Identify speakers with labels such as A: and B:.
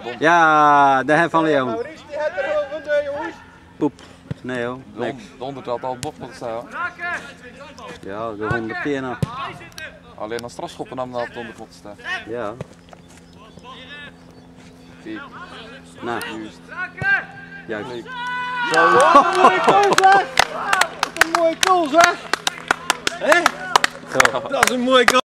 A: Ja, de hef van Leon.
B: Maurice die heeft er over, jongens.
A: Poep. Nee hoor,
C: De 100 had al bocht moeten staan.
A: Ja, de 100 keer nog.
C: Alleen als strafschoppen nam dat op de 100 moeten staan.
A: Ja.
C: Kijk,
A: Nou,
C: juist.
A: juist.
B: Zo. Wat een mooie goal zeg! Wat een mooie goal zeg! Hé? Dat is een mooie goal.